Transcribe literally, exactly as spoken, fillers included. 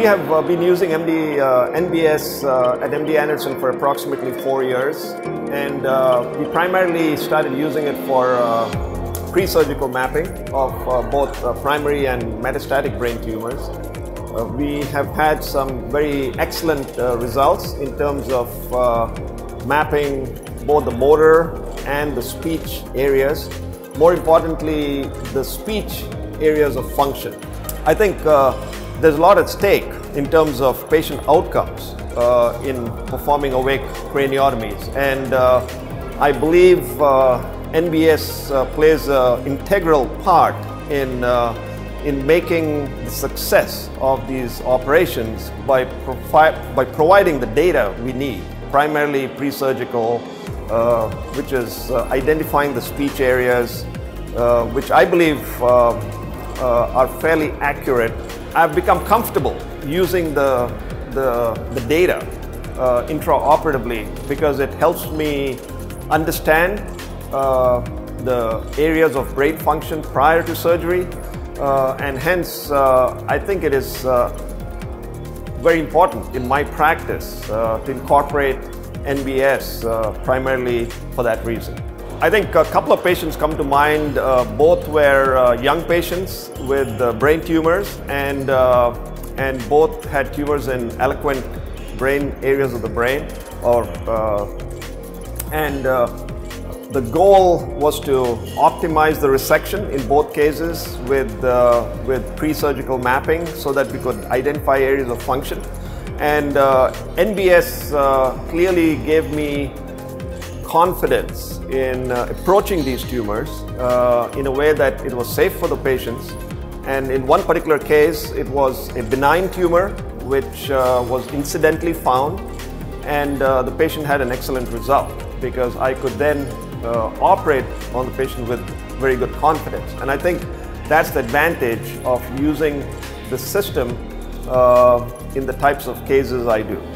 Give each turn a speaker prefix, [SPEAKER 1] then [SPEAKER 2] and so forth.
[SPEAKER 1] We have uh, been using M D, uh, N B S uh, at M D Anderson for approximately four years, and uh, we primarily started using it for uh, pre-surgical mapping of uh, both uh, primary and metastatic brain tumors. Uh, we have had some very excellent uh, results in terms of uh, mapping both the motor and the speech areas. More importantly, the speech areas of function. I think uh, there's a lot at stake in terms of patient outcomes uh, in performing awake craniotomies, and uh, I believe uh, N B S uh, plays an integral part in uh, in making the success of these operations by, by providing the data we need, primarily pre-surgical, uh, which is uh, identifying the speech areas, uh, which I believe uh, uh, are fairly accurate. I've become comfortable using the, the, the data uh, intraoperatively because it helps me understand uh, the areas of brain function prior to surgery. Uh, and hence, uh, I think it is uh, very important in my practice uh, to incorporate N B S uh, primarily for that reason. I think a couple of patients come to mind. Uh, both were uh, young patients with uh, brain tumors, and, uh, and both had tumors in eloquent brain areas of the brain. Or, uh, and uh, The goal was to optimize the resection in both cases with, uh, with pre-surgical mapping so that we could identify areas of function. And uh, N B S uh, clearly gave me confidence in uh, approaching these tumors uh, in a way that it was safe for the patients. And in one particular case, it was a benign tumor which uh, was incidentally found, and uh, the patient had an excellent result because I could then Uh, operate on the patient with very good confidence. And I think that's the advantage of using the system uh, in the types of cases I do.